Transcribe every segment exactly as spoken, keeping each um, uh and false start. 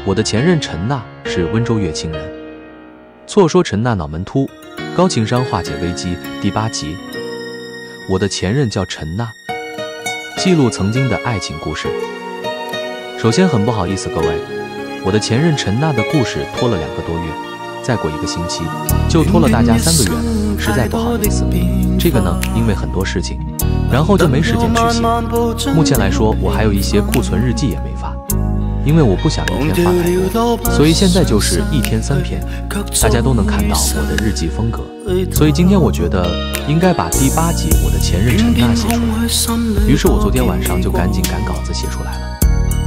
我的前任陈娜是温州乐清人。错说陈娜脑门秃，高情商化解危机第八集。我的前任叫陈娜，记录曾经的爱情故事。首先很不好意思各位，我的前任陈娜的故事拖了两个多月，再过一个星期就拖了大家三个月了，实在不好意思。这个呢，因为很多事情，然后就没时间去写。目前来说，我还有一些库存日记也没发。因为我不想一天发太多，所以现在就是一天三篇，大家都能看到我的日记风格。所以今天我觉得应该把第八集我的前任陈娜写出来，于是我昨天晚上就赶紧赶稿子写出来了。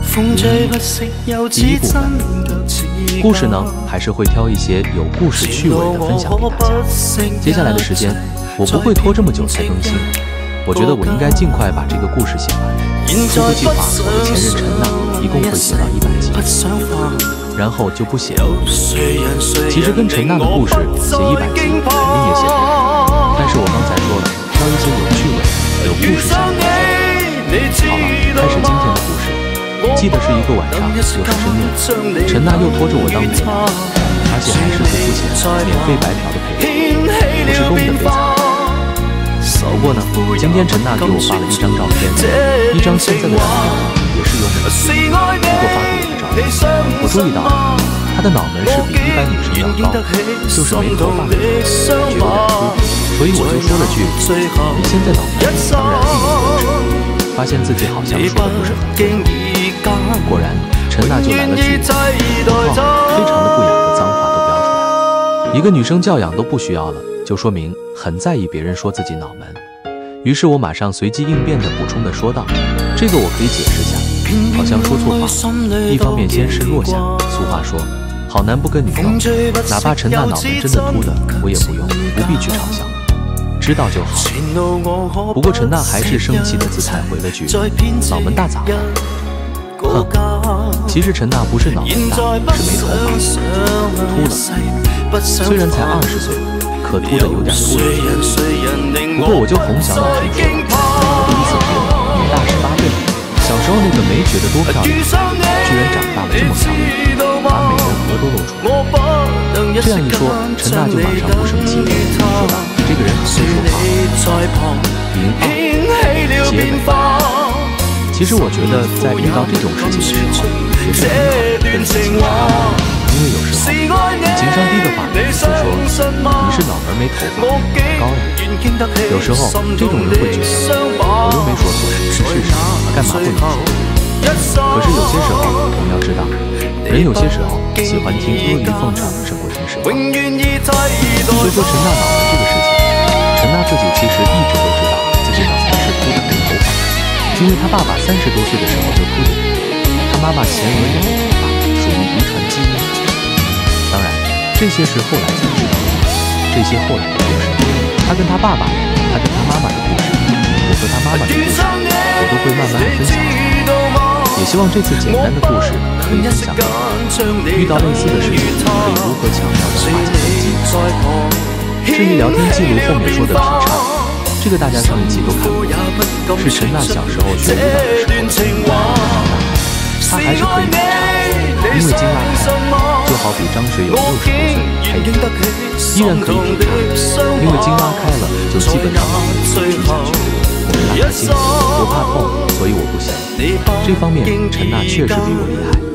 第一部分，故事呢还是会挑一些有故事趣味的分享给大家。接下来的时间我不会拖这么久才更新，我觉得我应该尽快把这个故事写完。初步计划，我的前任陈娜一共会写到一百集，然后就不写了。其实跟陈娜的故事写一百集肯定也写不完，但是我刚才说了，挑一些有趣味、有故事性的故事。好了，开始今天的故事。记得是一个晚上，又是深夜，陈娜又拖着我当陪聊，而且还是不付钱、免费白嫖的陪聊，不是公的非常。不过呢，今天陈娜给我发了一张照片，一张现在的照片，也是有美肌，不过发给我的照片，我注意到她的脑门是比一般女生要高，就是没头发的时候觉得有点秃，所以我就说了句：“你现在脑门当然一米六十。”发现自己好像说的不是很对，果然陈娜就来了句：“我靠，非常的不雅的脏话都标出来了。”一个女生教养都不需要了，就说明很在意别人说自己脑门。于是我马上随机应变地补充地说道：“这个我可以解释下，好像说错话。一方面先示弱下，俗话说，好男不跟女斗，哪怕陈娜脑门真的秃的，我也不用，不必去嘲笑，知道就好。”不过陈娜还是生气的姿态回了句：“脑门大咋了？”哼，其实陈娜不是脑门大，是没头发，秃了。虽然才二十岁，可秃的有点秃了。不过我就哄小脑神说，我的意思是女大十八变，小时候那个没觉得多漂亮，居然长大了这么漂亮，把美人额都露出来。这样一说，陈娜就马上不生气了，说道：“这个人很会说话。”零二结尾。其实我觉得在遇到这种事情的时候，也是很好的跟人情商，因为有时候你情商低的话，就说你是脑门没头发，高呀。有时候这种人会觉得我又没说错，是事实，干嘛不能说？可是有些时候我们要知道，人有些时候喜欢听阿谀奉承胜过听实话。所以说陈娜脑门这个事情，陈娜自己其实一直都知道自己脑门是秃的没头发，因为她爸爸三十多岁的时候就秃顶，她妈妈前额也没头发，属于遗传基因。当然，这些是后来才知道的，这些后来的故事，她跟她爸爸，她跟她妈妈的故事，我和她妈妈的故事，我都会慢慢的分享。也希望这次简单的故事可以分享给你，遇到类似的事情可以如何巧妙的化解危机。至于聊天记录后面说的劈叉，这个大家上一期都看过，是陈娜小时候学舞蹈的时候，她还是可以劈叉，因为筋拉开，就好比张学友六十多岁还依然可以劈叉，因为筋拉开了就基本上能劈下去。我们打开筋，我怕痛，所以我不行。这方面陈娜确实比我厉害。